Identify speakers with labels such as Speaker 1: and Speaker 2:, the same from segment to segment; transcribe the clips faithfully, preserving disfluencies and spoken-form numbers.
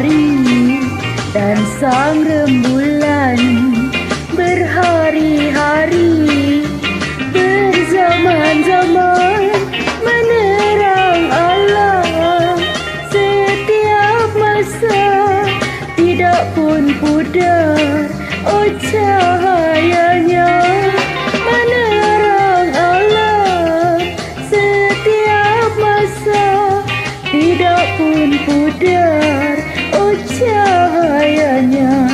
Speaker 1: hari dan sang rembulan berhari-hari berzaman-zaman menerang alam. Setiap masa tidak pun pudar, oh cahayanya menerang alam. Setiap masa tidak pun pudar, oh cahayanya.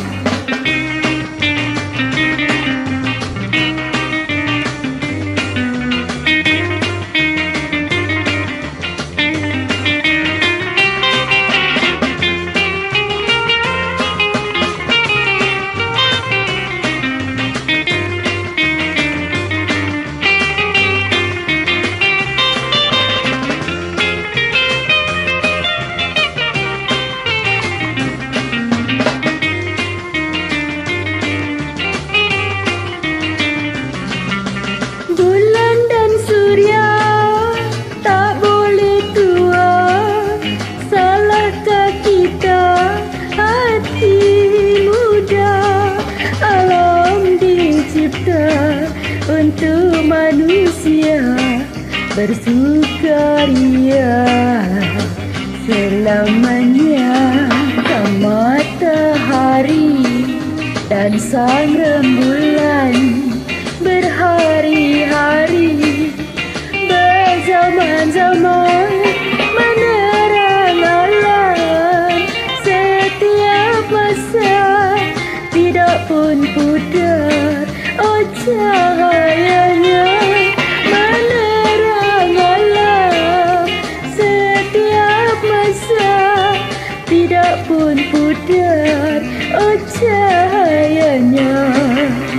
Speaker 1: Bulan dan surya tak boleh tua. Salahkah kita hati muda? Alam dicipta untuk manusia bersukaria selamanya. Matahari dan sang rembulan berhari-hari berzaman-zaman menerang alam. Setiap masa tidak pun pudar, oh cahayanya menerang alam. Setiap masa tidak pun pudar, oh cahayanya.